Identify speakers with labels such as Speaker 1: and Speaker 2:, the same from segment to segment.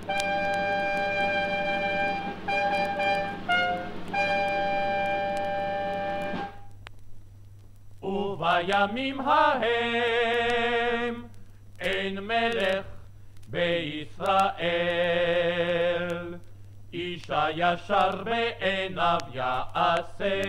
Speaker 1: ובימים ההם אין מלך בישראל, איש הישר בעיניו יעשה.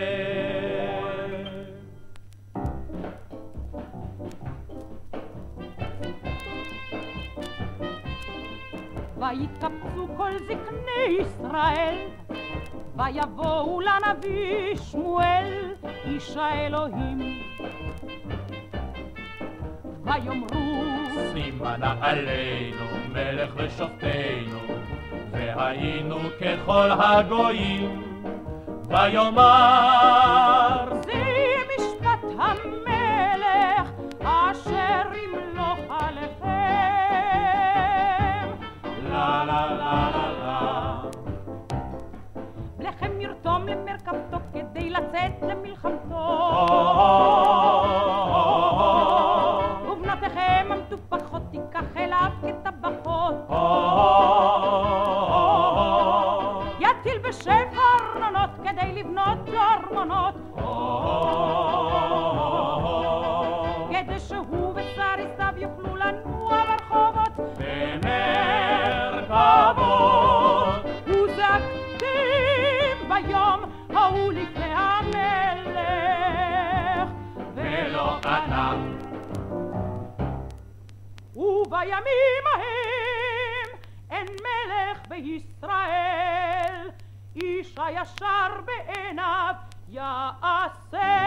Speaker 2: ויקבצו כל זקני ישראל, ויבואו לנביא שמואל איש האלוהים, ויאמרו
Speaker 1: שימנה עלינו מלך לשופטנו, והיינו ככל הגויים. ויאמר
Speaker 2: זה משפט המלך אשר ימלוך עליכם.
Speaker 1: לה לה לה לה לה.
Speaker 2: לכם ירתום למרכבתו כדי לצאת למלחמתו, ובנותיכם המטופחות תיקח אליו כטבחות. יטיל בשפע ארנונות כדי לבנות לו ארמונות, כדי שהוא וצריסיו יוכלו לנוע ברחובות
Speaker 1: במרכבות.
Speaker 2: וזעקתם ביום ההוא לפני המלך
Speaker 1: ולא ענה.
Speaker 2: ובימים ההם אין מלך בישראל, איש הישר בעיניו יעשה.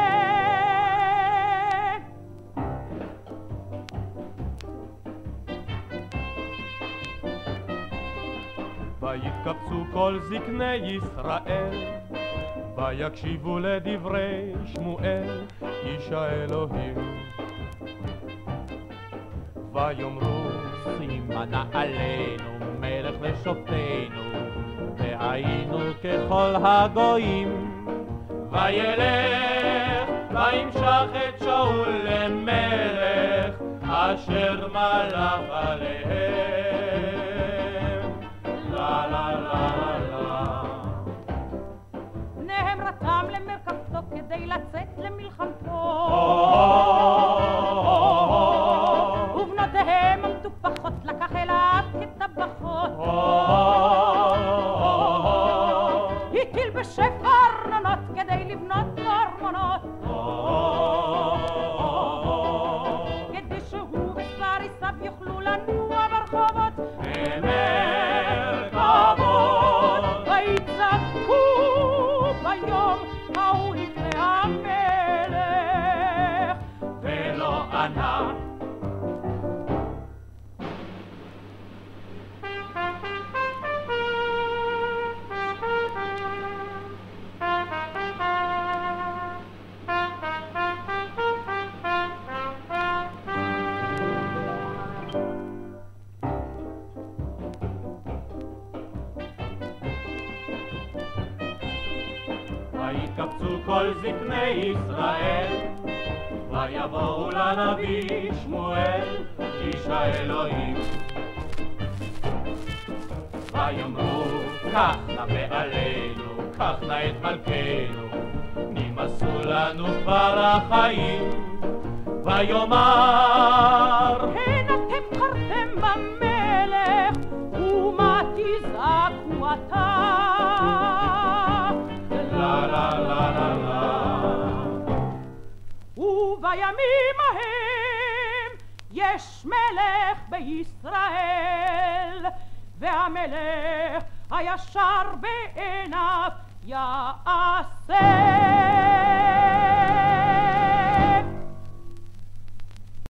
Speaker 1: ויקבצו כל זקני ישראל, ויקשיבו לדברי שמואל איש האלוהים. ויאמרו שימנה עלינו מלך לשופטנו, והיינו ככל הגויים. וילך וימשח את שאול למלך אשר מלך עליהם. לה לה לה לה.
Speaker 2: בניהם רתם למרכבתו כדי לצאת למלחמתו, ובנותיהם המטופחות לקח אליו כטבחות. הטיל בשפע ארנונות כדי לבנות לו ארמונות, כדי שהוא וצריסיו יוכלו לנוע ברחובות
Speaker 1: במרכבות.
Speaker 2: ויצעקו ביום ההוא לפני המלך
Speaker 1: ולא ענה. ויקבצו כל זקני ישראל, ויבואו לנביא שמואל איש האלוהים. ויאמרו קח נא מעלינו, קח נא את מלכנו, נמאסו לנו כבר החיים. ויאמר
Speaker 2: הן אתם קראתם במלך, ומה תזעקו עתה?
Speaker 1: לה לה לה לה לה.
Speaker 2: ובימים ההם יש מלך בישראל, והמלך הישר בעיניו יעשה.